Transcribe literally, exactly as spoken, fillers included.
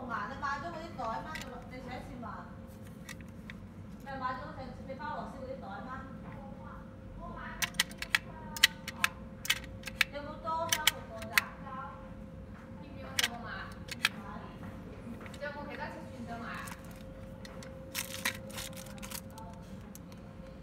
顏，你買咗嗰啲袋掹咗，你上一次買。